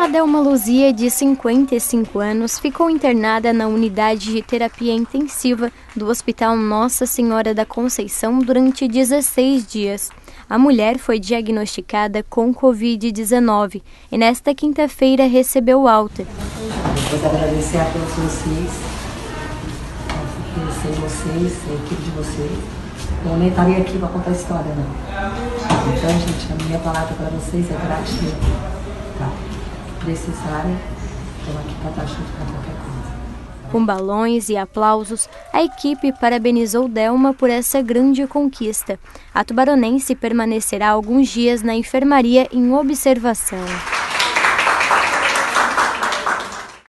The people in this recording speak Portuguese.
Delma Luzia, de 55 anos, ficou internada na unidade de terapia intensiva do Hospital Nossa Senhora da Conceição durante 16 dias. A mulher foi diagnosticada com Covid-19 e nesta quinta-feira recebeu alta. Depois agradecer a todos vocês, porque sem vocês, sem a equipe de vocês, eu nem estaria aqui para contar a história, não. Então, gente, a minha palavra para vocês é gratidão. Tá? Precisarem, estou aqui para estar junto para qualquer coisa. Com balões e aplausos, a equipe parabenizou Delma por essa grande conquista. A tubaronense permanecerá alguns dias na enfermaria em observação.